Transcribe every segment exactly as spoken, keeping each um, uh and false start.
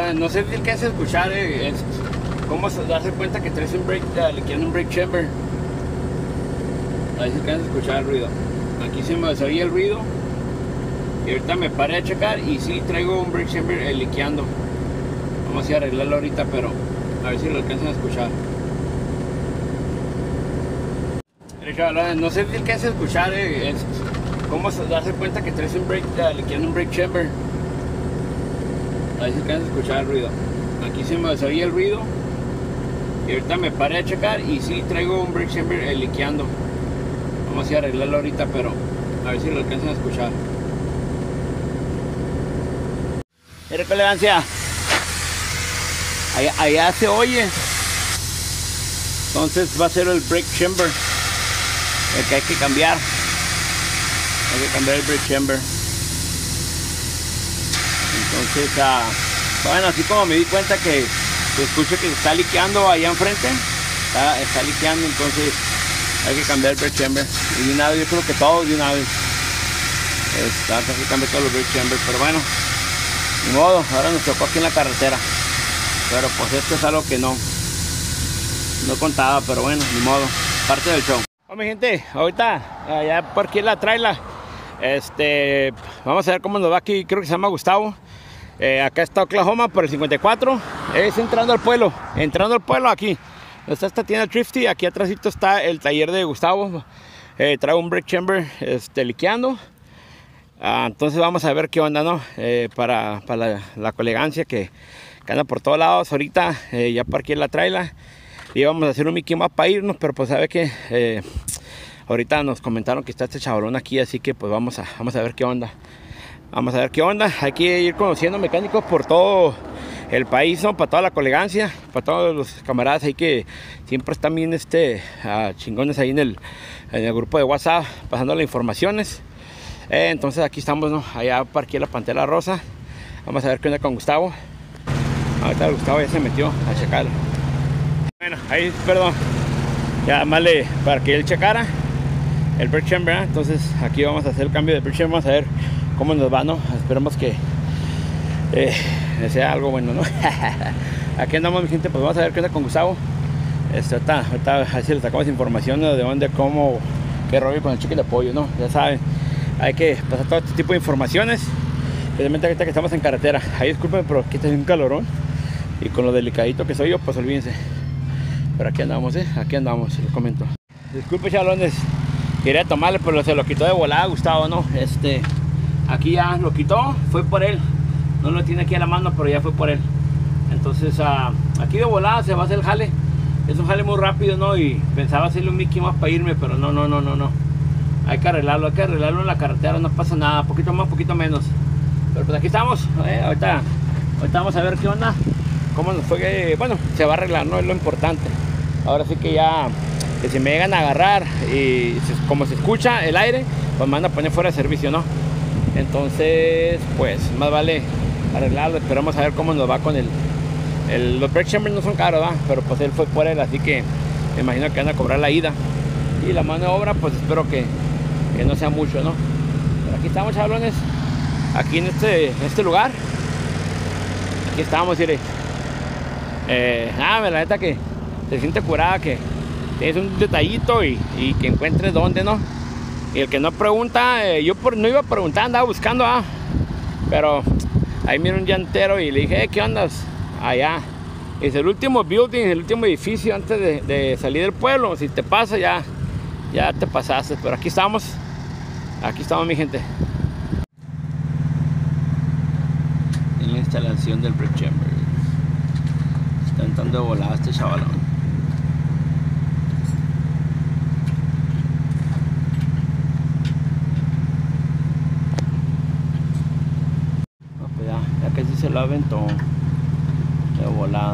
no sé si alcanza a escuchar, eh, es cómo se darse cuenta que traes un brake, uh, le quieren un brake chamber. Ahí se alcanza a escuchar el ruido. Aquí se me oye el ruido. Y ahorita me paré a checar y sí traigo un brake chamber eh, liqueando. Vamos a ir a arreglarlo ahorita, pero a ver si lo alcanzan a escuchar. No sé si alcanza a escuchar, eh, es cómo se darse cuenta que traes un brake, uh, le quieren un brake chamber. Ahí se alcanza a escuchar el ruido. Aquí se me oye el ruido. Y ahorita me paré a checar y sí traigo un brake chamber eh, liqueando. Vamos a ir a arreglarlo ahorita, pero a ver si lo alcanzan a escuchar. Mira qué elegancia. Allá, allá se oye. Entonces va a ser el brake chamber el que hay que cambiar. Hay que cambiar el brake chamber. Entonces, uh, bueno, así como me di cuenta que se escucha que está liqueando allá enfrente, está, está liqueando, entonces hay que cambiar el brake chamber. Y de una vez, yo creo que todo de una vez. Está, hay que cambiar todos los brake chambers, pero bueno, ni modo, ahora nos tocó aquí en la carretera. Pero pues esto es algo que no, no contaba, pero bueno, ni modo, parte del show. Bueno, mi gente, ahorita ya por aquí la trailer. Este, vamos a ver cómo nos va aquí, creo que se llama Gustavo. Eh, acá está Oklahoma por el cincuenta y cuatro. Es entrando al pueblo, entrando al pueblo aquí. Está esta tienda Thrifty, aquí atrásito está el taller de Gustavo. Eh, trae un brake chamber este, liqueando. Ah, entonces vamos a ver qué onda, ¿no? Eh, para para la, la colegancia que, que anda por todos lados. Ahorita eh, ya parqué la trailer. Y vamos a hacer un Mickey Mouse para irnos, pero pues sabe que eh, ahorita nos comentaron que está este chavalón aquí, así que pues vamos a, vamos a ver qué onda. Vamos a ver qué onda. Hay que ir conociendo mecánicos por todo el país, ¿no? Para toda la colegancia, para todos los camaradas ahí que siempre están bien este, uh, chingones ahí en el, en el grupo de WhatsApp, pasando las informaciones. Eh, entonces aquí estamos, ¿no? Allá parqué la Pantera Rosa. Vamos a ver qué onda con Gustavo. Ahorita Gustavo ya se metió a checar. Bueno, ahí, perdón. Ya más le parqué el checara, el brake chamber, ¿eh? Entonces aquí vamos a hacer el cambio de brake chamber. Vamos a ver cómo nos va, ¿no? Esperemos que eh, sea algo bueno, ¿no? Aquí andamos, mi gente, pues vamos a ver qué onda con Gustavo. Este, ahorita, ahorita a ver si le sacamos información, ¿no? De dónde, cómo, qué rollo con el chicken de pollo, ¿no? Ya saben, hay que pasar todo este tipo de informaciones, especialmente ahorita que estamos en carretera. Ahí disculpen, pero aquí está un calorón y con lo delicadito que soy yo, pues olvídense. Pero aquí andamos, ¿eh? Aquí andamos, les comento. Disculpe, chalones, quería tomarle, pero se lo quitó de volada Gustavo, ¿no? Este, aquí ya lo quitó, fue por él. No lo tiene aquí a la mano, pero ya fue por él. Entonces, uh, aquí de volada se va a hacer el jale. Es un jale muy rápido, ¿no? Y pensaba hacerle un Mickey más para irme, pero no, no, no, no, no. Hay que arreglarlo, hay que arreglarlo en la carretera, no pasa nada, poquito más, poquito menos. Pero pues aquí estamos, ¿eh? ahorita, ahorita vamos a ver qué onda, cómo nos fue. Bueno, se va a arreglar, ¿no? Es lo importante. Ahora sí que ya, que si me llegan a agarrar y se, como se escucha el aire, pues me van a poner fuera de servicio, ¿no? Entonces, pues más vale arreglarlo. Esperamos a ver cómo nos va con el, el los brake chambers no son caros, ¿va? Pero pues él fue por él, así que me imagino que van a cobrar la ida. Y la mano de obra, pues espero que, que no sea mucho, ¿no? Pero aquí estamos, chavalones, aquí en este, en este lugar. Aquí estamos, mire. Eh, nada, la neta que se siente curada, que tienes un detallito y, y que encuentres dónde, ¿no? Y el que no pregunta, eh, yo por, no iba a preguntar, andaba buscando, ¿ah? Pero ahí miro un llantero y le dije, eh, ¿qué andas? Allá. Es el último building, el último edificio antes de, de salir del pueblo. Si te pasa, ya, ya te pasaste. Pero aquí estamos, aquí estamos, mi gente. En la instalación del brake chamber. Está entrando de volada este chavalón. Ya casi se lo aventó de volada.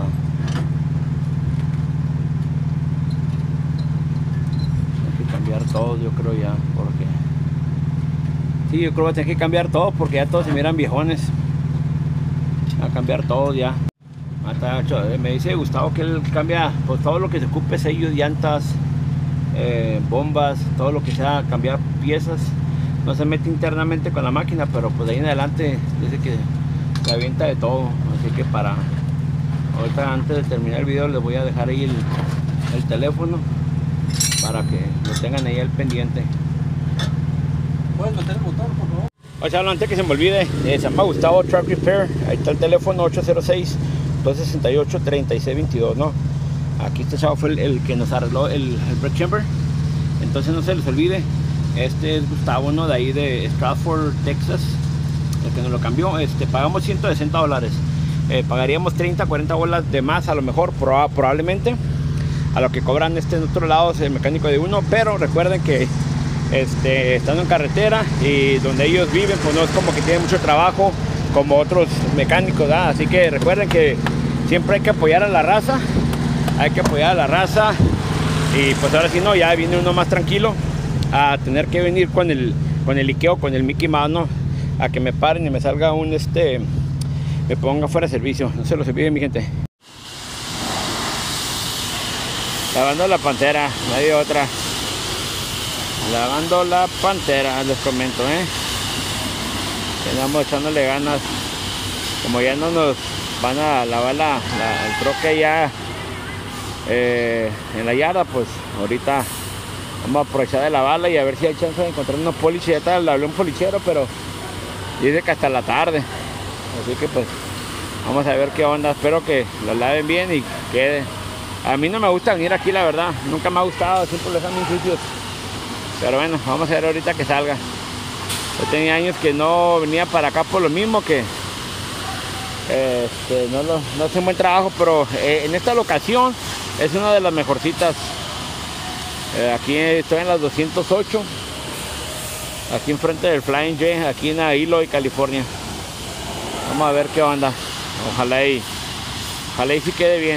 Hay que cambiar todo, yo creo ya, porque sí, yo creo que voy a tener que cambiar todo porque ya todos se miran viejones. A cambiar todo ya. Me dice Gustavo que él cambia pues, todo lo que se ocupe, sellos, llantas, eh, bombas, todo lo que sea, cambiar piezas. No se mete internamente con la máquina, pero pues de ahí en adelante dice que le avienta de todo, así que para ahorita, antes de terminar el video, les voy a dejar ahí el, el teléfono para que lo tengan ahí al pendiente. ¿Puedes meter el motor, por favor? O sea, antes que se me olvide, eh, se llama Gustavo Truck Repair. Ahí está el teléfono ocho cero seis, dos seis ocho, tres seis dos dos, ¿no? Aquí este chavo fue el, el que nos arregló el, el brake chamber. Entonces no se les olvide, este es Gustavo, ¿no? De ahí de Stratford, Texas, el que nos lo cambió. Este, pagamos ciento sesenta dólares. Eh, pagaríamos treinta, cuarenta bolas de más a lo mejor, proba, probablemente, a lo que cobran este en otro lado, el mecánico de uno. Pero recuerden que este, estando en carretera y donde ellos viven, pues no es como que tienen mucho trabajo como otros mecánicos, ¿verdad? Así que recuerden que siempre hay que apoyar a la raza, hay que apoyar a la raza. Y pues ahora sí, no, ya viene uno más tranquilo a tener que venir con el con el Ikeo, con el Mickey Mouse, ¿no? A que me paren y me salga un este, me ponga fuera de servicio. No se los olvide, mi gente. Lavando la Pantera, no hay otra. Lavando la Pantera, les comento, eh. Estamos echándole ganas. Como ya no nos van a lavar la, la, el troque ya eh, en la yarda, pues ahorita vamos a aprovechar de lavarla y a ver si hay chance de encontrar unos poliches. Ya tal, le hablé a un polichero, pero dice que hasta la tarde. Así que pues vamos a ver qué onda. Espero que la laven bien y quede. A mí no me gusta venir aquí, la verdad. Nunca me ha gustado, siempre los dejan en sitios. Pero bueno, vamos a ver ahorita que salga. Yo tenía años que no venía para acá por lo mismo, que este, no, lo, no hace un buen trabajo, pero eh, en esta locación es una de las mejorcitas. Eh, aquí estoy en las doscientos ocho, aquí enfrente del Flying J, aquí en Illinois, California. Vamos a ver qué onda. Ojalá y ojalá y sí quede bien.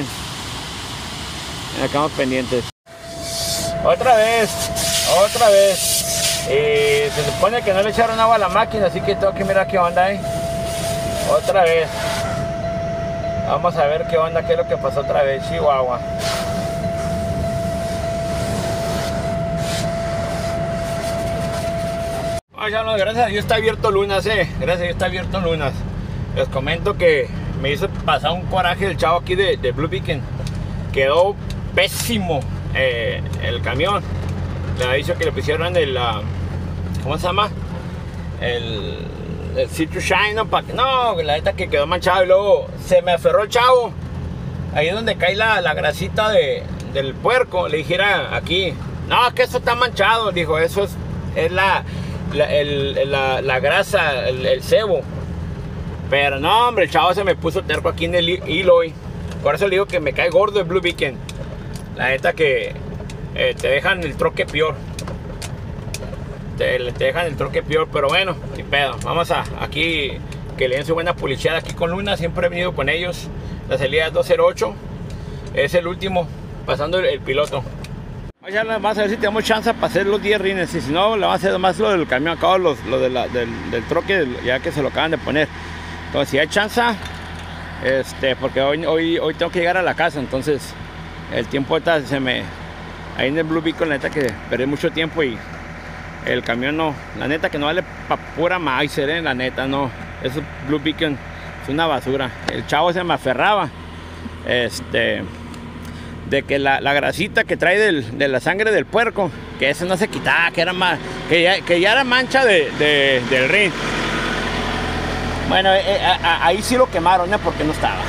Acá pendientes. Otra vez, otra vez. Eh, se supone que no le echaron agua a la máquina, así que tengo que mirar qué onda, eh. Otra vez. Vamos a ver qué onda, qué es lo que pasó otra vez, Chihuahua. Oye, no, gracias a Dios está abierto lunas, eh. Gracias a Dios está abierto lunas. Les comento que me hizo pasar un coraje el chavo aquí de, de Blue Beacon. Quedó pésimo eh, el camión. Le ha dicho que le pusieron el uh, ¿cómo se llama? El, el Citrus Shine, no, pa, no, la neta que quedó manchado. Y luego se me aferró el chavo ahí donde cae la, la grasita de, del puerco. Le dijera aquí, no, que eso está manchado. Dijo, eso es, es la, la, el, la, la grasa, el, el cebo. Pero no, hombre, el chavo se me puso terco aquí en el Illinois. Por eso le digo que me cae gordo el Blue Beacon. La neta que eh, te dejan el troque peor. Te, te dejan el troque peor, pero bueno, ni pedo. Vamos a aquí que le den su buena pulicheada aquí con Luna. Siempre he venido con ellos. La salida es dos cero ocho. Es el último, pasando el, el piloto. Vamos a ver si tenemos chance para hacer los diez rines. Y si no, le vamos a hacer más lo del camión. Acabo los, lo de la, del, del troque, ya que se lo acaban de poner. Entonces, si hay chance, este, porque hoy, hoy, hoy tengo que llegar a la casa. Entonces, el tiempo ahorita se me... Ahí en el Blue Beacon, la neta que perdí mucho tiempo y el camión no... La neta que no vale para pura maíz, ¿eh? La neta no. Eso Blue Beacon es una basura. El chavo se me aferraba. Este... De que la, la grasita que trae del, de la sangre del puerco, que eso no se quitaba, que era más... Que ya, que ya era mancha de, de, del rin. Bueno, eh, eh, ahí sí lo quemaron, ¿eh? Porque no estaba.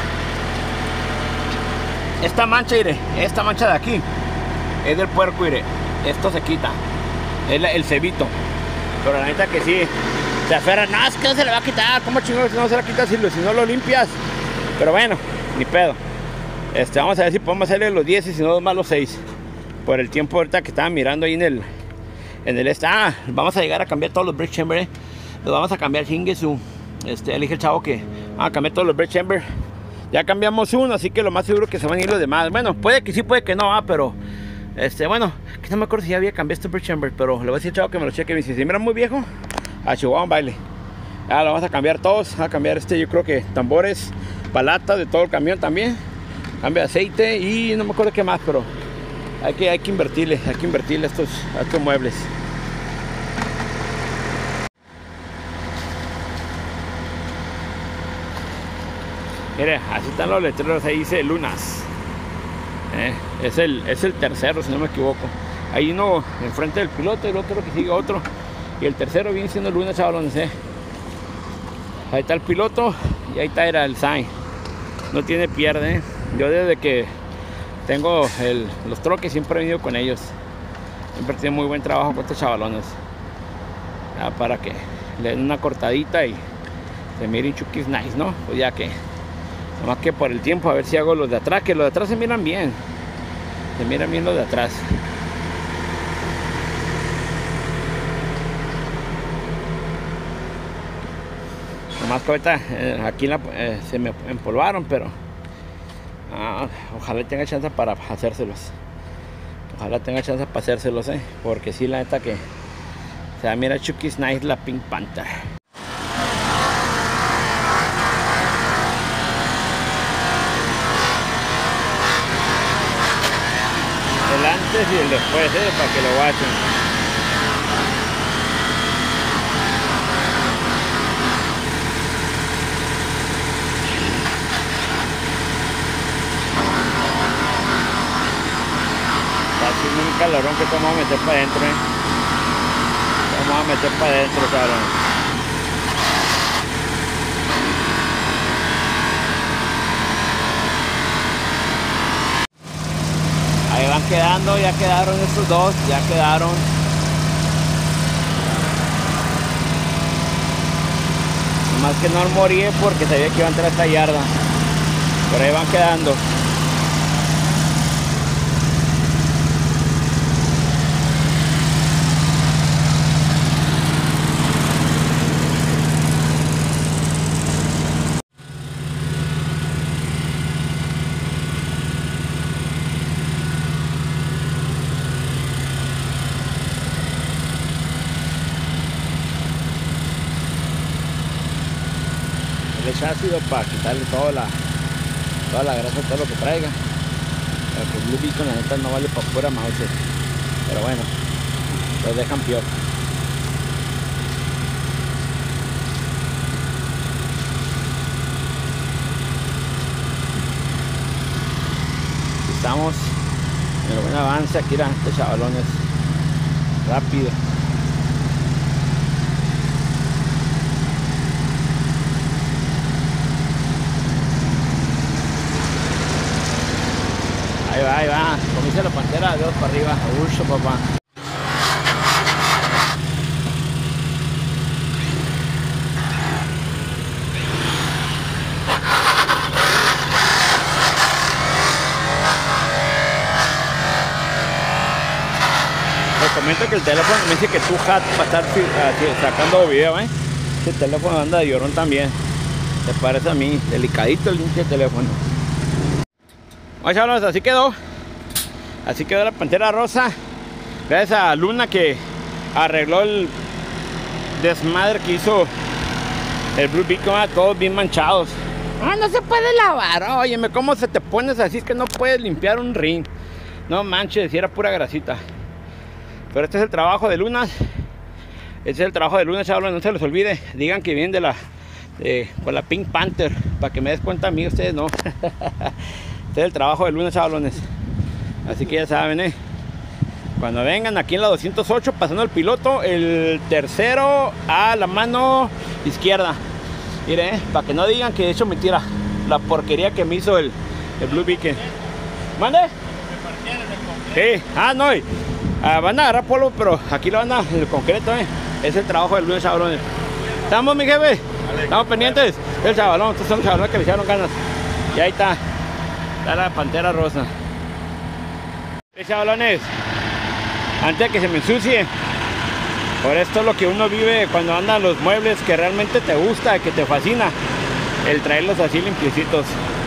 Esta mancha, mire, esta mancha de aquí es del puerco, mire. Esto se quita. Es la, el cebito. Pero la neta que sí, se aferra. No, es que no se le va a quitar. ¿Cómo chingados no se la quita si, lo, si no lo limpias? Pero bueno, ni pedo. Este, vamos a ver si podemos hacerle los diez y si no más los seis. Por el tiempo ahorita que estaba mirando ahí en el... En el este. Ah, vamos a llegar a cambiar todos los brake chamber, ¿eh? Los vamos a cambiar, chinguesu. Este, elige el chavo que vamos a cambiar todos los brake chamber. Ya cambiamos uno, así que lo más seguro que se van a ir los demás. Bueno, puede que sí, puede que no, ah, pero este, bueno, que no me acuerdo si ya había cambiado este brake chamber, pero le voy a decir al chavo que me lo cheque. Me dice, si mira muy viejo, a Chihuahua un baile. Ya lo vamos a cambiar todos. Vamos a cambiar este, yo creo que tambores, palatas de todo el camión también. Cambio de aceite y no me acuerdo qué más, pero hay que, hay que invertirle, hay que invertirle a estos, a estos muebles. Mire, así están los letreros, ahí dice Lunas. Eh, es, el, es el tercero, si no me equivoco. Hay uno enfrente del piloto, el otro que sigue otro. Y el tercero viene siendo Lunas, chavalones. Eh. Ahí está el piloto y ahí está era el sign. No tiene pierde. Eh. Yo desde que tengo el, los troques siempre he venido con ellos. Siempre tienen muy buen trabajo con estos chavalones. Ya para que le den una cortadita y se miren chukis nice, ¿no? Pues ya que, nomás que por el tiempo a ver si hago los de atrás, que los de atrás se miran bien. Se miran bien los de atrás. Nomás que ahorita eh, aquí la, eh, se me empolvaron, pero ah, ojalá tenga chance para hacérselos. Ojalá tenga chance para hacérselos, eh. Porque sí, la neta que o sea, mira chukis nice la Pink Panther. El antes y el después, eh, para que lo guachen. Está haciendo un calorón que vamos a meter para adentro, eh. Vamos a meter para adentro, cabrón. Ahí van quedando, ya quedaron estos dos, ya quedaron. Más que no morí porque sabía que iba a entrar a esta yarda. Pero ahí van quedando. Le echa ácido para quitarle toda la toda la grasa, todo lo que traiga. Porque el Blue Beacon la neta no vale para fuera mouse, pero bueno, los dejan peor. Estamos en el buen avance aquí, eran estos chavalones rápido. Ahí va, ahí va, como dice la pantera, dedos para arriba, urso, papá. Les comento que el teléfono me dice que tu hat va a estar sacando video, ¿eh? Ese teléfono anda de llorón también. Te parece a mí, delicadito el pinche teléfono. Bueno, chavales, así quedó. Así quedó la Pantera Rosa. Gracias a Luna que arregló el desmadre que hizo el Blue Beacon, todos bien manchados. Ah, no se puede lavar. Óyeme, ¿cómo se te pones así? Es que no puedes limpiar un ring. No manches, si era pura grasita. Pero este es el trabajo de Luna. Este es el trabajo de Luna, chavales, no se les olvide. Digan que vienen de la de, con la Pink Panther, para que me des cuenta a mí, ustedes no. Este es el trabajo de Luna, chavalones. Así que ya saben, eh. Cuando vengan aquí en la doscientos ocho, pasando el piloto, el tercero a la mano izquierda. Miren, eh, para que no digan que he hecho mentira la porquería que me hizo el, el Blue Beacon. ¿Mande? Sí, ah, no. Ah, van a agarrar polvo, pero aquí lo van a el concreto, eh. Es el trabajo del Luna, chavalones. ¿Estamos, mi jefe? Estamos pendientes. El chavalón, estos son los chavalones que le echaron ganas. Y ahí está. Está la Pantera Rosa. Eh, chavalones, antes de que se me ensucie, por esto es lo que uno vive cuando andan los muebles que realmente te gusta, que te fascina, el traerlos así limpiecitos.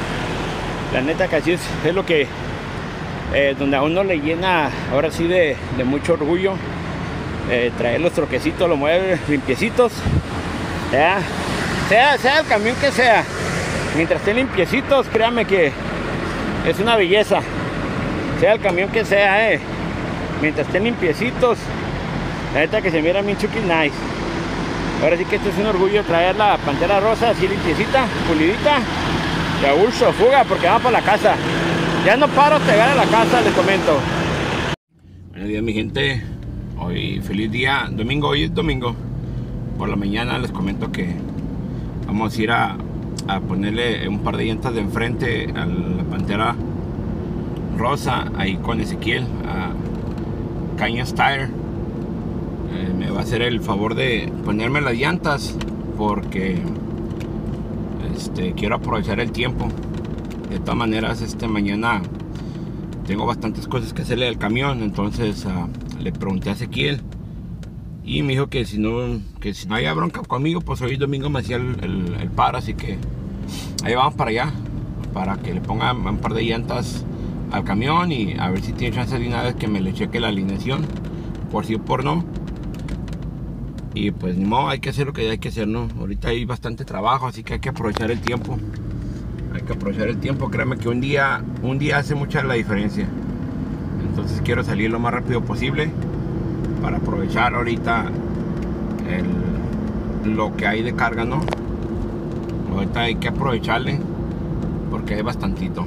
La neta que así es, es lo que eh, donde a uno le llena ahora sí de, de mucho orgullo, eh, traer los troquecitos, los muebles limpiecitos, ¿ya? sea, sea el camión que sea, mientras estén limpiecitos, créanme que es una belleza. Sea el camión que sea, eh, mientras estén limpiecitos, la neta que se mira bien chuki nice. Ahora sí que esto es un orgullo traer la Pantera Rosa así limpiecita, pulidita. de Urso, fuga porque vamos para la casa. Ya no paro hasta llegar a la casa, les comento. Buenos días mi gente, hoy feliz día, domingo, hoy es domingo. Por la mañana les comento que vamos a ir a, a ponerle un par de llantas de enfrente a la Pantera Rosa, ahí con Ezequiel, a Cañas Tire. Eh, me va a hacer el favor de ponerme las llantas porque este, quiero aprovechar el tiempo. De todas maneras, este mañana tengo bastantes cosas que hacerle al camión, entonces uh, le pregunté a Ezequiel y me dijo que si no que si no había bronca conmigo, pues hoy domingo me hacía el, el, el paro, así que ahí vamos para allá para que le ponga un par de llantas al camión y a ver si tiene chance de una vez que me le cheque la alineación, por sí o por no. Y pues ni modo, hay que hacer lo que hay que hacer, ¿no? Ahorita hay bastante trabajo, así que hay que aprovechar el tiempo. Hay que aprovechar el tiempo, créanme que un día, un día hace mucha la diferencia. Entonces quiero salir lo más rápido posible para aprovechar ahorita el, lo que hay de carga, ¿no? Ahorita hay que aprovecharle porque hay bastantito.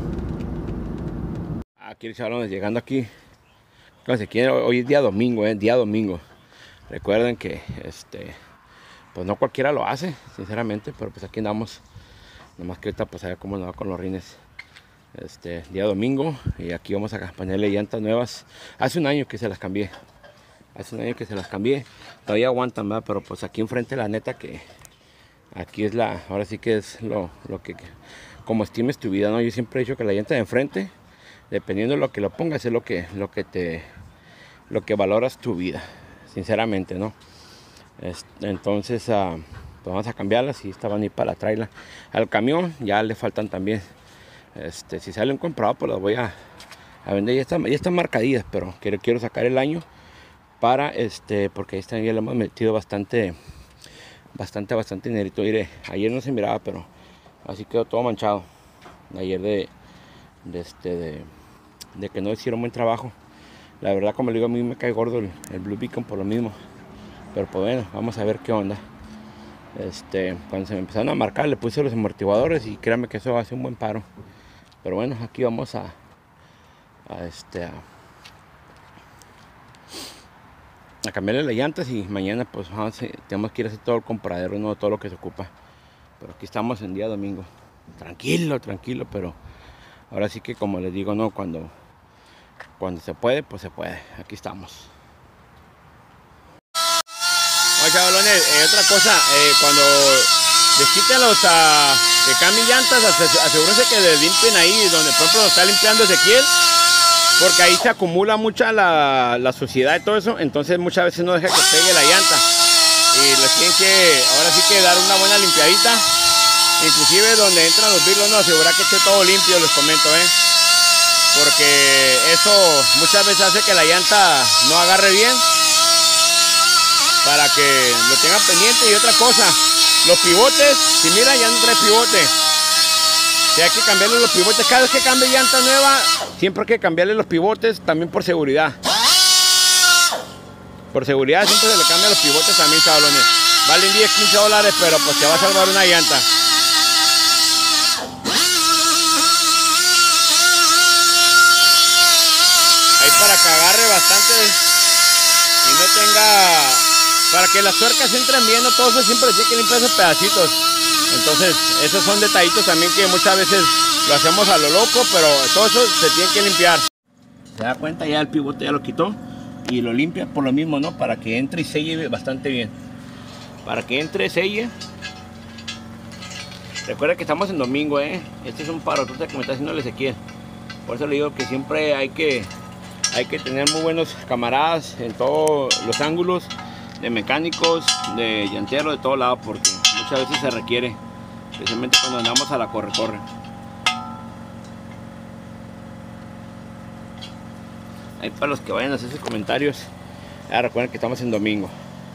Aquí chavalones, llegando aquí. Hoy es día domingo, ¿eh? Día domingo. Recuerden que este, pues no cualquiera lo hace, sinceramente, pero pues aquí andamos. Nomás que ahorita pues a ver cómo nos va con los rines. Este día domingo y aquí vamos a ponerle llantas nuevas. Hace un año que se las cambié. Hace un año que se las cambié. Todavía aguantan, ¿verdad? Pero pues aquí enfrente la neta que aquí es la, ahora sí que es lo, lo que, como estimes tu vida, ¿no? Yo siempre he dicho que la llanta de enfrente, dependiendo de lo que lo pongas, es lo que, lo que te, lo que valoras tu vida, sinceramente, ¿no? Este, entonces, uh, pues vamos a cambiarlas y esta van a ir para traerla al camión. Ya le faltan también, este, si sale un comprado, pues las voy a, a vender. Ya están, ya están marcadillas, pero quiero, quiero sacar el año para, este, porque ahí están, ya le hemos metido bastante, bastante, bastante dinerito. Mire, ayer no se miraba, pero así quedó todo manchado. Ayer de, de este, de, de que no hicieron buen trabajo. La verdad, como le digo, a mí me cae gordo el, el Blue Beacon por lo mismo. Pero pues bueno, vamos a ver qué onda. Este, cuando se me empezaron a marcar, le puse los amortiguadores y créanme que eso hace un buen paro. Pero bueno, aquí vamos a, a este, a, a cambiarle las llantas y mañana pues vamos a, tenemos que ir a hacer todo el compradero, no todo lo que se ocupa. Pero aquí estamos en día domingo, tranquilo, tranquilo, pero ahora sí que como les digo, no, cuando, cuando se puede, pues se puede. Aquí estamos. Oye, chavalones, eh, otra cosa, eh, cuando les quiten los uh, que cambien llantas, asegúrense que les limpien ahí donde por ejemplo nos está limpiando Ezequiel, porque ahí se acumula mucha la, la suciedad y todo eso, entonces muchas veces no deja que pegue la llanta y les tienen que, ahora sí que dar una buena limpiadita, inclusive donde entran los birlos, no, asegurar que esté todo limpio, les comento, eh, porque eso muchas veces hace que la llanta no agarre bien, para que lo tengan pendiente. Y otra cosa, los pivotes, si miran ya no trae pivote, si hay que cambiarle los pivotes, cada vez que cambie llanta nueva, siempre hay que cambiarle los pivotes, también por seguridad. Por seguridad siempre se le cambian los pivotes también, chavalones. Valen diez, quince dólares, pero pues te va a salvar una llanta. Ahí para que agarre bastante y no tenga... Para que las tuercas entren bien, no todo eso siempre tiene que limpiar esos pedacitos. Entonces, esos son detallitos también que muchas veces lo hacemos a lo loco, pero todo eso se tiene que limpiar. Se da cuenta, ya el pivote ya lo quitó y lo limpia por lo mismo, ¿no? Para que entre y selle bastante bien. Para que entre, selle. Recuerda que estamos en domingo, ¿eh? Este es un parotote que me está haciendo el Ezequiel. Por eso le digo que siempre hay que, hay que tener muy buenos camaradas en todos los ángulos, de mecánicos, de llanteros, de todo lado, porque muchas veces se requiere, especialmente cuando andamos a la corre-corre. Ahí para los que vayan a hacer sus comentarios, ya recuerden que estamos en domingo.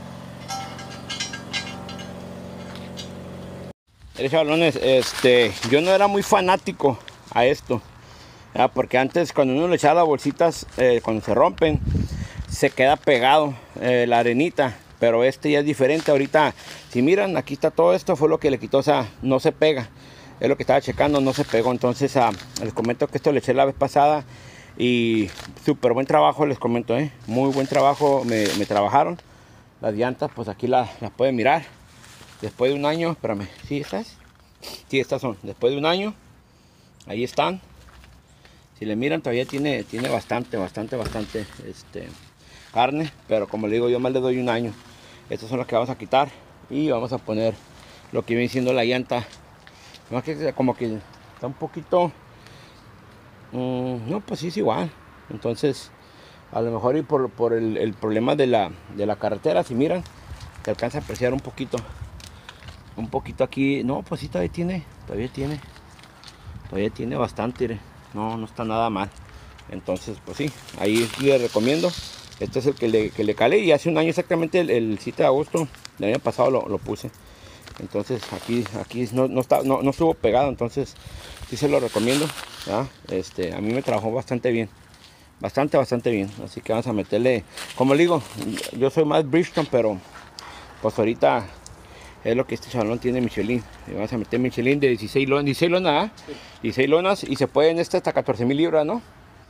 Mire, chavalones, este, yo no era muy fanático a esto, ¿verdad? Porque antes cuando uno le echaba las bolsitas, eh, cuando se rompen, se queda pegado eh, la arenita, pero este ya es diferente. Ahorita, si miran, aquí está todo esto, fue lo que le quitó, o sea, no se pega. es lo que estaba checando, no se pegó. Entonces uh, les comento que esto le eché la vez pasada y súper buen trabajo, les comento, ¿eh? Muy buen trabajo, me, me trabajaron. Las llantas, pues aquí las la pueden mirar. Después de un año, espérame, ¿sí estas? Sí, estas son, después de un año, ahí están. Si le miran todavía tiene, tiene bastante, bastante, bastante este, carne, pero como le digo, yo más le doy un año. Estas son las que vamos a quitar y vamos a poner lo que viene siendo la llanta. Más que como que está un poquito, mmm, no, pues sí es igual. Entonces, a lo mejor y por, por el, el problema de la, de la carretera, si miran, se alcanza a apreciar un poquito. Un poquito aquí, no, pues sí todavía tiene, todavía tiene, todavía tiene bastante, mire. No, no está nada mal. Entonces, pues sí, ahí les recomiendo. Este es el que le, que le calé y hace un año exactamente, el, el siete de agosto del año pasado lo, lo puse. Entonces aquí, aquí no, no, está, no, no estuvo pegado, entonces sí se lo recomiendo, ¿verdad? Este, a mí me trabajó bastante bien. Bastante, bastante bien. Así que vamos a meterle, como le digo, yo soy más Bridgestone, pero pues ahorita es lo que este chavalón tiene Michelin. Y vamos a meter Michelin de dieciséis lonas, dieciséis lonas, ¿eh? Sí. dieciséis lonas y se puede en este hasta catorce mil libras, ¿no?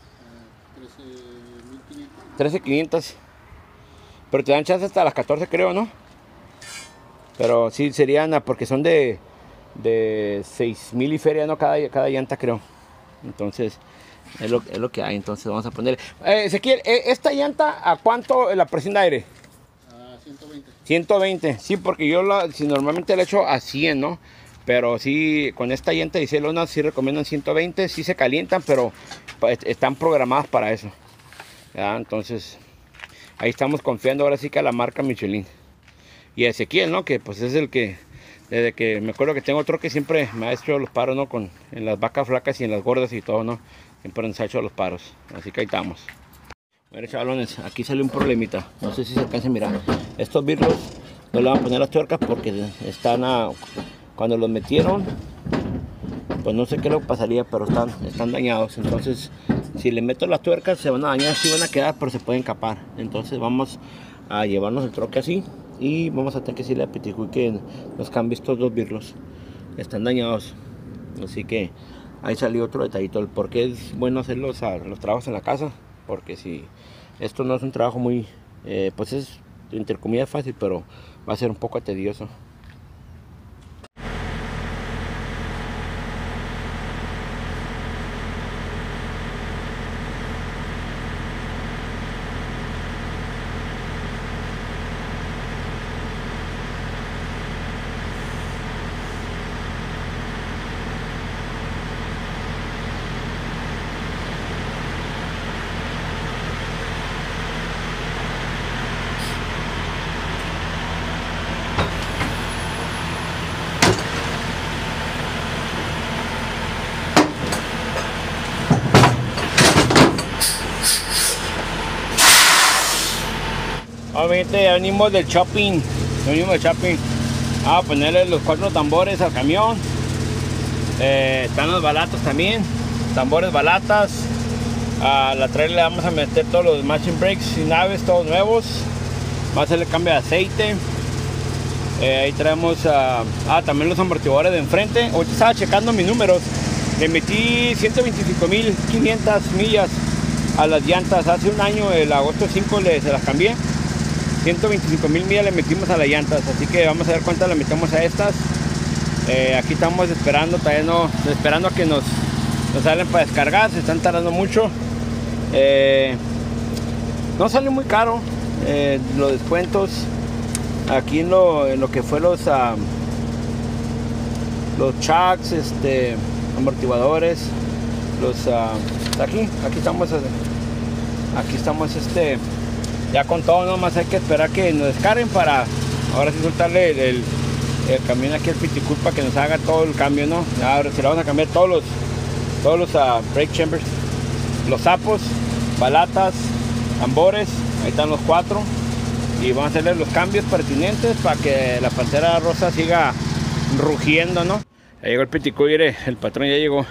trece mil quinientos. Pero te dan chance hasta las catorce, creo, ¿no? Pero sí serían, porque son de, de seis mil y feria, ¿no? Cada, cada llanta, creo. Entonces, es lo, es lo que hay. Entonces vamos a ponerle. Eh, Ezequiel, ¿esta llanta a cuánto la presión de aire? ciento veinte. ciento veinte, sí, porque yo la, si normalmente le echo a cien, ¿no? Pero sí, con esta llanta de dieciséis lonas sí recomiendan ciento veinte, sí se calientan, pero pues, están programadas para eso. ¿Ya? Entonces, ahí estamos confiando ahora sí que a la marca Michelin. Y a Ezequiel, ¿no? Que pues es el que, desde que me acuerdo que tengo otro que siempre me ha hecho los paros, ¿no? Con, en las vacas flacas y en las gordas y todo, ¿no? Siempre nos ha hecho los paros. Así que ahí estamos. Mira, chavalones, aquí sale un problemita. No sé si se alcanza a mirar. Estos birlos no le van a poner las tuercas porque están a, cuando los metieron, pues no sé qué le pasaría, pero están, están dañados. Entonces, si le meto las tuercas se van a dañar, sí van a quedar, pero se pueden capar. Entonces vamos a llevarnos el troque así y vamos a tener que decirle a Peticuy que nos cambie estos dos birlos. Están dañados. Así que ahí salió otro detallito. El por qué es bueno hacer los, los trabajos en la casa. Porque si esto no es un trabajo muy, eh, pues es entre comillas fácil, pero va a ser un poco tedioso. Obviamente ya venimos del shopping, venimos del shopping. Vamos a ponerle los cuatro tambores al camión. Eh, están los balatas también, tambores balatas. A la trailer le vamos a meter todos los machine brakes y naves, todos nuevos. Va a hacerle cambio de aceite. Eh, ahí traemos uh, ah, también los amortiguadores de enfrente. Ahorita estaba checando mis números. Le metí ciento veinticinco mil quinientas millas a las llantas. Hace un año, el agosto cinco, le, se las cambié. ciento veinticinco mil millas le metimos a las llantas, así que vamos a ver cuántas le metemos a estas. Eh, aquí estamos esperando, todavía no, esperando a que nos, nos salen para descargar, se están tardando mucho. Eh, no sale muy caro eh, los descuentos aquí en lo, en lo que fue los uh, los shocks, este, amortiguadores, los uh, aquí, aquí estamos, aquí estamos este. Ya con todo, nomás hay que esperar que nos descarguen para ahora sí soltarle el, el, el camión aquí al Peticuy para que nos haga todo el cambio, ¿no? Ahora se le vamos a cambiar todos los todos los uh, brake chambers, los sapos, balatas, tambores, ahí están los cuatro y vamos a hacerle los cambios pertinentes para que la pantera rosa siga rugiendo, ¿no? Ya llegó el Peticuy, el patrón ya llegó.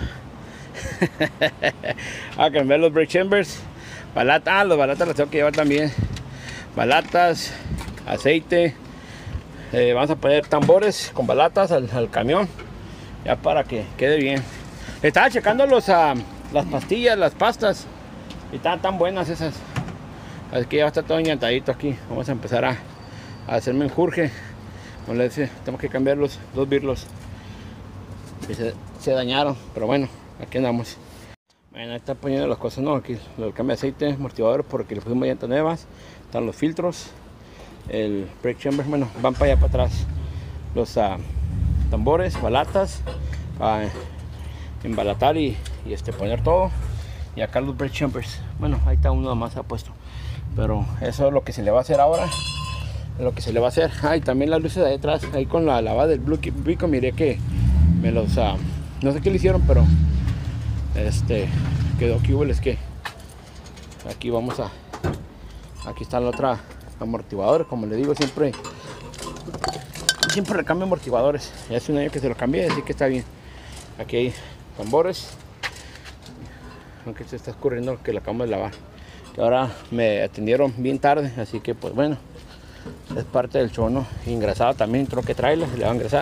A cambiar los brake chambers. Balatas, ah, los balatas los tengo que llevar también. Balatas, aceite. Eh, vamos a poner tambores con balatas al, al camión. ya para que quede bien. Estaba checando los, uh, las pastillas, las pastas, y estaban tan buenas esas. Así que ya está todo enyantadito aquí. Vamos a empezar a, a hacer menjurje. Como les decía, tenemos que cambiar los dos birlos que se, se dañaron, pero bueno, aquí andamos. Bueno, ahí está poniendo las cosas, ¿no? Aquí el cambio de aceite, amortiguadores, porque le pusimos llantas nuevas. Están los filtros, el brake chamber, bueno, van para allá para atrás. Los uh, tambores, balatas, para embalatar y, y este, poner todo. Y acá los brake chambers, bueno, ahí está uno más ha puesto. Pero eso es lo que se le va a hacer ahora. Es lo que se le va a hacer. Ah, y también las luces de detrás, ahí con la lavada del Blue Beacon, miré que me los, uh, no sé qué le hicieron, pero este quedó que hubo es que aquí vamos a, aquí está la otra amortiguador, como le digo, siempre siempre le cambio amortiguadores. Ya hace un año que se lo cambié, así que está bien. Aquí hay tambores, aunque se está escurriendo que lo acabamos de lavar, que ahora me atendieron bien tarde, así que pues bueno, es parte del show, ¿no? Ingresado también, creo que trae, le va a ingresar.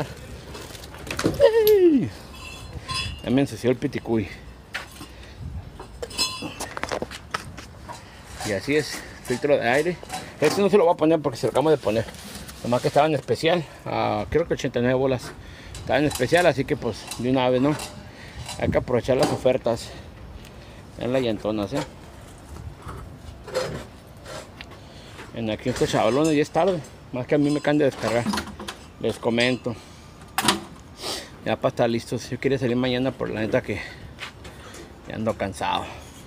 ¡Ey! Ya me ensució el piticuy. Y así es, filtro de aire. Este no se lo voy a poner porque se lo acabamos de poner. Nomás que estaba en especial, uh, creo que ochenta y nueve bolas. Estaba en especial, así que pues de una vez, ¿no? Hay que aprovechar las ofertas. En las llantonas, ¿eh? En aquí estos chavalones ya es tarde. Más que a mí me acaban de descargar. Les comento. Ya para estar listos. Yo quería salir mañana, por la neta que ya ando cansado.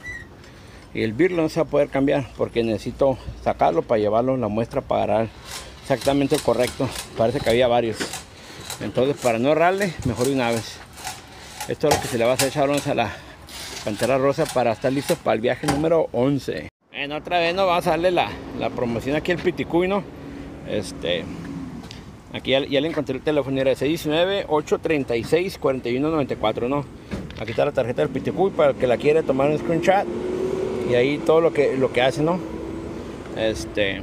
Y el birlo no se va a poder cambiar porque necesito sacarlo para llevarlo en la muestra para agarrar exactamente el correcto. Parece que había varios. Entonces, para no errarle, mejor de una vez. Esto es lo que se le va a hacer, chavalones, a la Pantera Rosa para estar listos para el viaje número once. En otra vez nos vamos a darle la, la promoción aquí al Piticuy, ¿no? Este, aquí ya, ya le encontré el teléfono, era seis uno nueve, ocho tres seis, cuatro uno nueve cuatro, ¿no? Aquí está la tarjeta del Piticuy para el que la quiere tomar un screenshot. Y ahí todo lo que, lo que hace, ¿no? Este,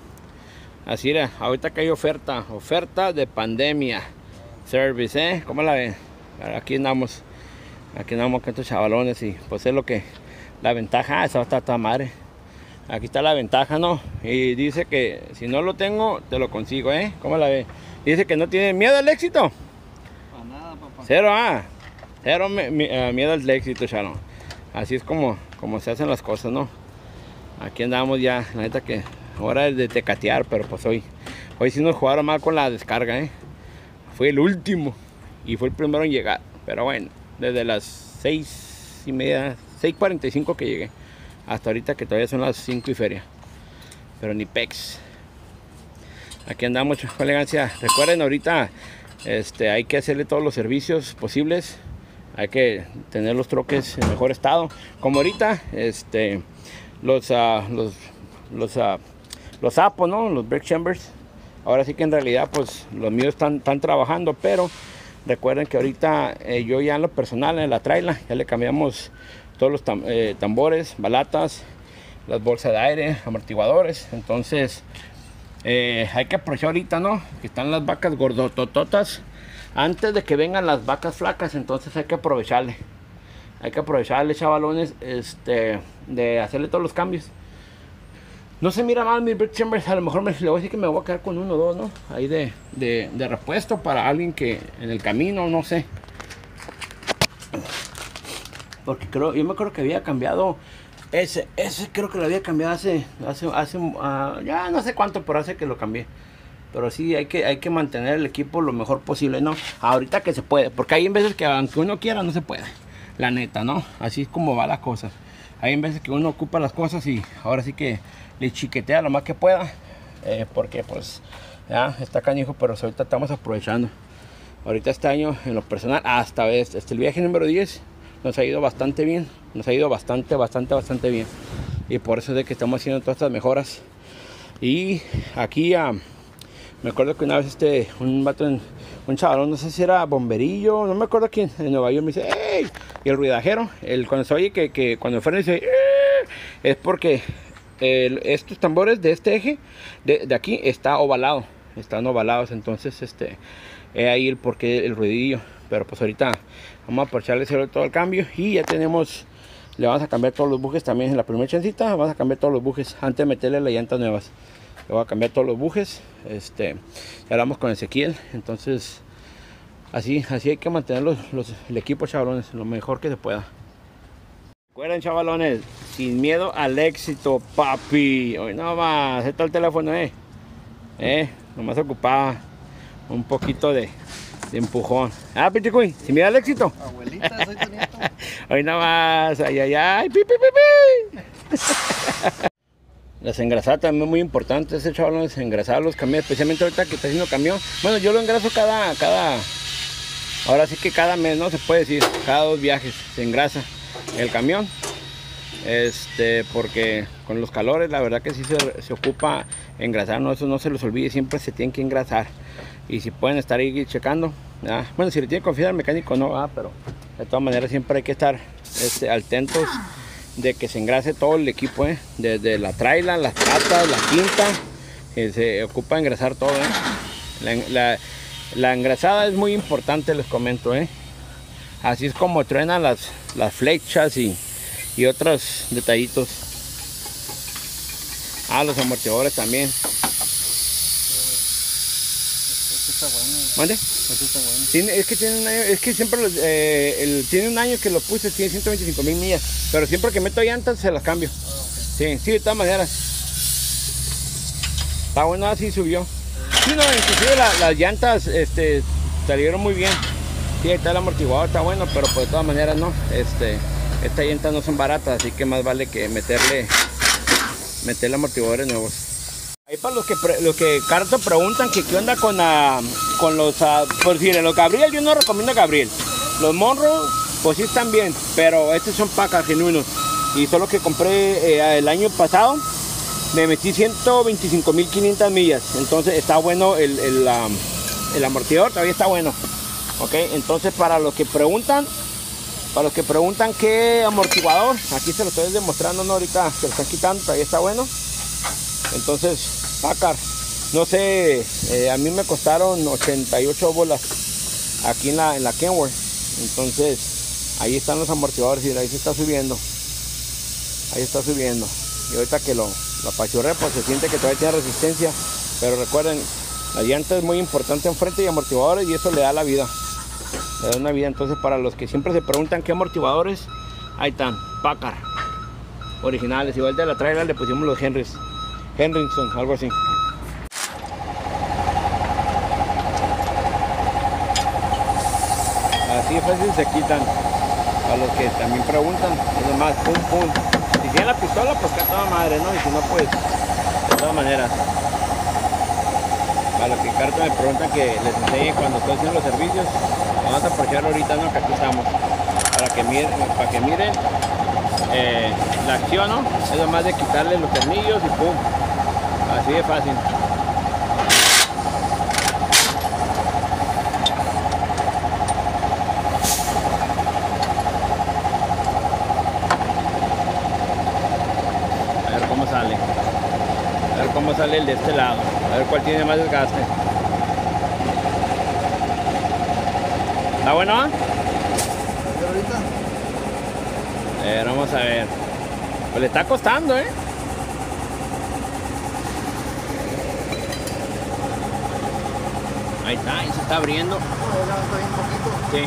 así era, ahorita que hay oferta, oferta de pandemia service, ¿eh? ¿Cómo la ven? Aquí andamos, aquí andamos con estos chavalones y pues es lo que, la ventaja, ah, esa está toda madre. Aquí está la ventaja, ¿no? Y dice que si no lo tengo, te lo consigo, ¿eh? ¿Cómo la ve? Dice que no tiene miedo al éxito. Para nada, papá. Cero, ah. Cero me, me, uh, miedo al éxito, chalón. Así es como, como se hacen las cosas, ¿no? Aquí andamos ya, la neta que hora es de tecatear, pero pues hoy, hoy sí nos jugaron mal con la descarga, ¿eh? Fue el último y fue el primero en llegar. Pero bueno, desde las seis y media, seis cuarenta y cinco que llegué, hasta ahorita que todavía son las cinco y feria. Pero ni pex. Aquí andamos con elegancia. Recuerden, ahorita este, hay que hacerle todos los servicios posibles. Hay que tener los troques en mejor estado. Como ahorita, este, los, uh, los, los, uh, los apos, ¿no? Los brake chambers. Ahora sí que en realidad, pues, los míos están, están trabajando, pero recuerden que ahorita eh, yo ya en lo personal, en la trailer, ya le cambiamos todos los tam eh, tambores, balatas, las bolsas de aire, amortiguadores. Entonces, eh, hay que aprovechar ahorita, ¿no? Que están las vacas gordotototas antes de que vengan las vacas flacas. Entonces hay que aprovecharle. Hay que aprovecharle, chavalones, este, de hacerle todos los cambios. No se mira mal mi brake chambers. A lo mejor me, le voy a decir que me voy a quedar con uno o dos, ¿no? Ahí de, de, de repuesto para alguien que en el camino, no sé. Porque creo, yo me acuerdo que había cambiado ese, ese creo que lo había cambiado hace, hace, hace uh, ya no sé cuánto, pero hace que lo cambié. Pero sí, hay que, hay que mantener el equipo lo mejor posible, ¿no? Ahorita que se puede, porque hay veces que aunque uno quiera, no se puede. La neta, ¿no? Así es como va la cosa. Hay veces que uno ocupa las cosas y ahora sí que le chiquetea lo más que pueda. Eh, porque pues, ya, está canijo, pero ahorita estamos aprovechando. Ahorita este año, en lo personal, hasta vez, este, el viaje número diez nos ha ido bastante bien. Nos ha ido bastante, bastante, bastante bien. Y por eso es de que estamos haciendo todas estas mejoras. Y aquí, uh, me acuerdo que una vez este, un vato, en, un chaval, no sé si era bomberillo, no me acuerdo quién, en Nueva York me dice, ¡ey! Y el ruidajero, el, cuando se oye que, que cuando frena dice, ¡ey! Es porque el, estos tambores de este eje, de, de aquí, está ovalado, están ovalados, entonces, este, es ahí el porqué el ruidillo. pero pues ahorita vamos a aprovecharle todo el cambio y ya tenemos, le vamos a cambiar todos los bujes también en la primera chancita. Vamos a cambiar todos los bujes antes de meterle las llantas nuevas. Le voy a cambiar todos los bujes. Este, ya hablamos con Ezequiel, entonces así, así hay que mantener los, los, el equipo, chavalones, lo mejor que se pueda. Recuerden, chavalones, sin miedo al éxito, papi. Hoy no más, está el teléfono, eh. Eh, nomás ocupaba un poquito de, de empujón. Ah, Pichicuy, sin miedo al éxito. Abuelita, soy tu nieto. Hoy no más, ay, ay, ay, pi, pi, pi, pi. Las engrasadas también muy importantes, ese chavalones, engrasar los camiones, especialmente ahorita que está haciendo camión. Bueno, yo lo engraso cada, cada, ahora sí que cada mes, ¿no? Se puede decir, cada dos viajes se engrasa el camión, este, porque con los calores la verdad que sí se, se ocupa engrasar, no, eso no se los olvide, siempre se tienen que engrasar. Y si pueden estar ahí checando, ¿verdad? Bueno, si le tienen confianza al mecánico no, ¿verdad? Pero de todas maneras siempre hay que estar este, atentos de que se engrase todo el equipo, ¿eh? Desde la traila, las patas, la quinta, que se ocupa de engrasar todo, ¿eh? la, la, la engrasada es muy importante, les comento, ¿eh? Así es como truenan las, las flechas y, y otros detallitos. Ah, los amortiguadores también. Este está bueno. ¿Mande? Este está bueno. Tiene, es que tiene un año, es que siempre los, eh, el, tiene un año que lo puse, tiene ciento veinticinco mil millas, pero siempre que meto llantas se las cambio. Ah, okay. Sí, sí, de todas maneras. Está bueno, así subió. Sí, no, inclusive la, las llantas este, salieron muy bien. Sí, ahí está el amortiguador, está bueno, pero pues de todas maneras no. Este, estas llantas no son baratas, así que más vale que meterle, meterle amortiguadores nuevos. Ahí para los que los que Carto preguntan que qué onda con, la, con los, uh, por decir, los Gabriel, yo no recomiendo Gabriel. Los Monroe, pues sí están bien, pero estos son pacas genuinos. Y son los que compré eh, el año pasado, me metí ciento veinticinco mil quinientas millas. Entonces está bueno el, el, um, el amortiguador, todavía está bueno. Ok, entonces para los que preguntan, para los que preguntan qué amortiguador, aquí se lo estoy demostrando, ¿no? Ahorita se lo están quitando, todavía está bueno. Entonces, Packard, no sé, eh, a mí me costaron ochenta y ocho bolas aquí en la, en la Kenworth. Entonces, ahí están los amortiguadores y ahí se está subiendo. Ahí está subiendo. Y ahorita que lo, lo apachurré, pues se siente que todavía tiene resistencia. Pero recuerden, la llanta es muy importante enfrente y amortiguadores y eso le da la vida. Le da una vida. Entonces, para los que siempre se preguntan qué amortiguadores, ahí están, Packard. Originales, igual de la trailer le pusimos los Henrys. Henriksen, algo así. Así de fácil se quitan. A los que también preguntan, es nomás pum pum. Si tienen la pistola, pues que a toda madre, ¿no? Y si no, pues de todas maneras. Para los que Carto me preguntan que les enseñe cuando estoy haciendo los servicios, vamos a aprovechar ahorita, ¿no? Que aquí estamos. Para que miren, para que miren eh, la acción, ¿no? Es nomás de quitarle los tornillos y pum. Así de fácil. A ver cómo sale. A ver cómo sale el de este lado. A ver cuál tiene más desgaste. ¿Está bueno? ¿Y ahorita? A ver, vamos a ver. Pues le está costando, ¿eh? Ahí está, ahí se está abriendo. Sí.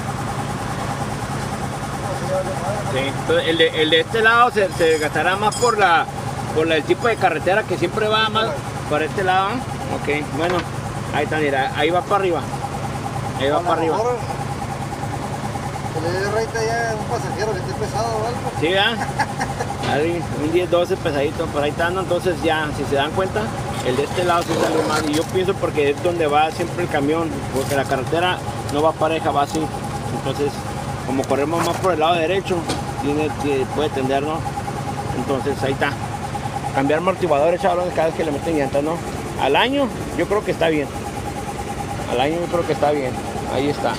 Sí. Entonces, el, de, el de este lado se, se gastará más por la por la, el tipo de carretera que siempre va más por este lado. Ok, bueno, ahí está, mira, ahí va para arriba. Ahí va para arriba. Que le dé reita ya a un pasajero que esté pesado o algo. Sí, ¿verdad? Un diez, doce pesadito, por ahí están, entonces ya, si se dan cuenta, el de este lado sí sale más. Y yo pienso porque es donde va siempre el camión, porque la carretera no va pareja, va así. Entonces, como corremos más por el lado derecho, tiene, tiene, puede tender, ¿no? Entonces, ahí está. Cambiar amortiguadores, chavales, cada vez que le meten llantas, ¿no? Al año, yo creo que está bien. Al año yo creo que está bien. Ahí está.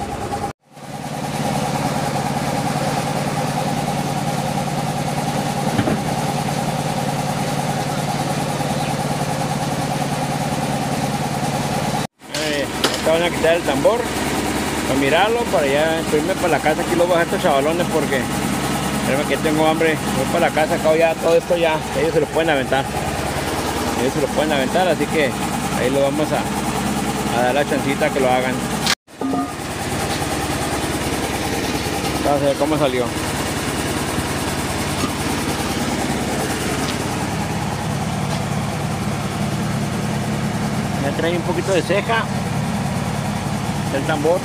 Van a quitar el tambor para mirarlo, para ya irme para la casa. Aquí los voy a dejar estos chavalones porque créeme que tengo hambre. Voy para la casa, acá ya todo esto ya, ellos se lo pueden aventar. Ellos se lo pueden aventar, así que ahí lo vamos a, a dar la chancita que lo hagan. Vamos a ver cómo salió. Ya trae un poquito de ceja el tambor.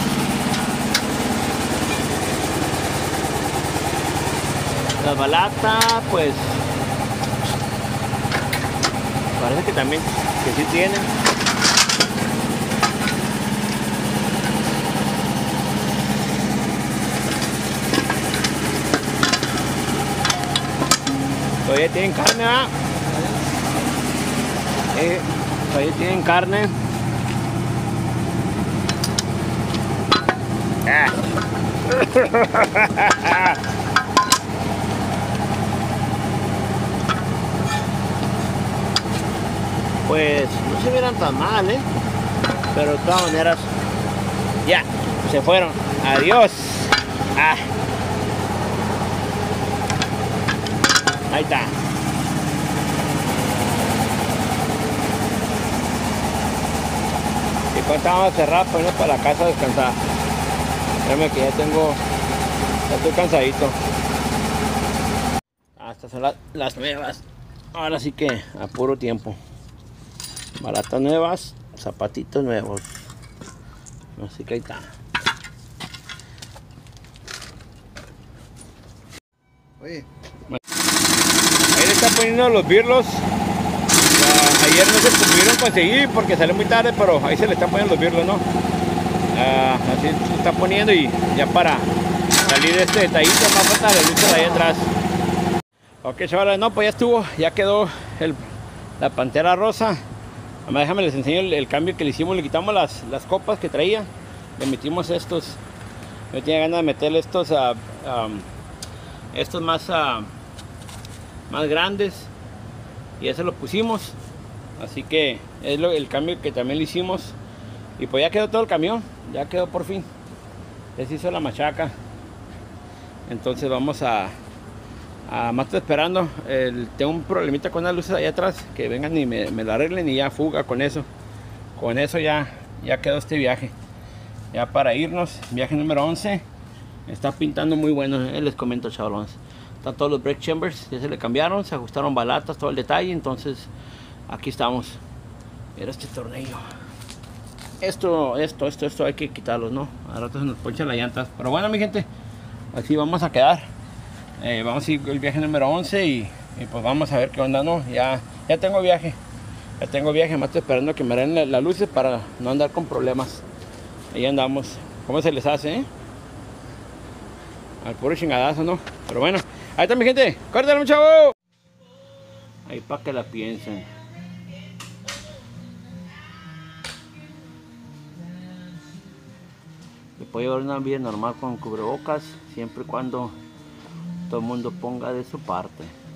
La balata, pues parece que también que sí tienen. Todavía tienen carne, ¿verdad? Eh, todavía tienen carne. Ah. Pues no se vieran tan mal, ¿eh? Pero de todas maneras, ya, se fueron. Adiós. Ah. Ahí está. Y cuando estábamos cerrados, pues para la casa a descansar. Créeme que ya tengo, ya estoy cansadito. Ah, estas son las, las nuevas. Ahora sí que a puro tiempo. Balatas nuevas, zapatitos nuevos. Así que ahí está. Oye. Ahí le está poniendo los birlos. Uh, ayer no se pudieron conseguir porque salió muy tarde, pero ahí se le están poniendo los birlos, ¿no? Uh, así se está poniendo y ya para salir de este detallito más falta la luz de ahí atrás. Ok, chavales, no, pues ya estuvo, ya quedó el, la Pantera rosa. Además, déjame les enseño el, el cambio que le hicimos. Le quitamos las, las copas que traía, le metimos estos. Yo tenía ganas de meterle estos a uh, um, estos más uh, más grandes y ese lo pusimos, así que es lo, el cambio que también le hicimos. Y pues ya quedó todo el camión, ya quedó por fin, ya se hizo la machaca. Entonces vamos a, a más estoy esperando el, tengo un problemita con las luces allá atrás, que vengan y me, me lo arreglen y ya fuga con eso. Con eso ya, ya quedó este viaje, ya para irnos. Viaje número once. Está pintando muy bueno, eh, les comento, chavalones. Están todos los brake chambers, ya se le cambiaron, se ajustaron balatas, todo el detalle. Entonces aquí estamos. Mira este tornillo. Esto, esto, esto, esto hay que quitarlos, ¿no? A rato se nos ponchan las llantas. Pero bueno, mi gente, así vamos a quedar. Eh, vamos a ir el viaje número once y, y pues vamos a ver qué onda, ¿no? Ya, ya tengo viaje. Ya tengo viaje, más estoy esperando que me den las luces para no andar con problemas. Ahí andamos. ¿Cómo se les hace, eh? Al puro chingadazo, ¿no? Pero bueno, ahí está mi gente. ¡Córtale, chavo! Ahí para que la piensen. Se puede llevar una vida normal con cubrebocas, siempre y cuando todo el mundo ponga de su parte.